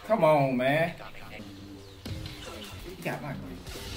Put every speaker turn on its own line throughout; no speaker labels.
Come on, man. You got my green.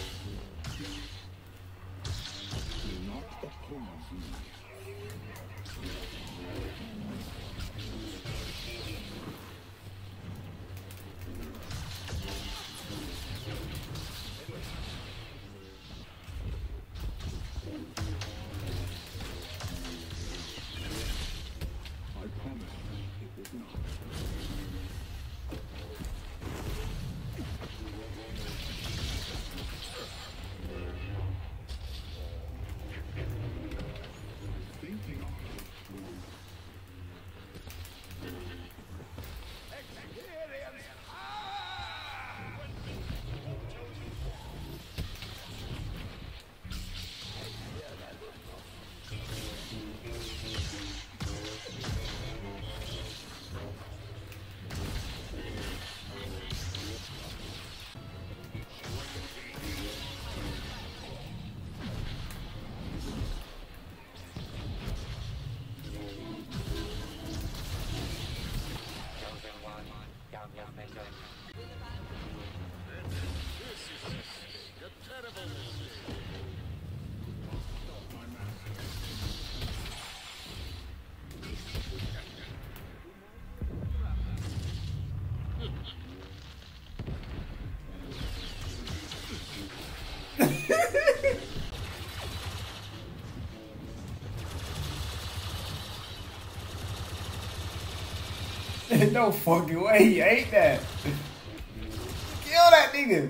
No fucking way he ate that. Kill that nigga.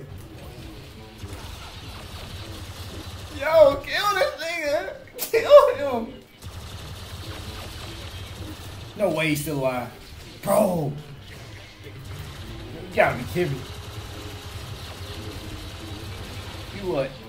Yo, kill this nigga. Kill him. No way he's still alive. Bro. You gotta be kidding me. You what?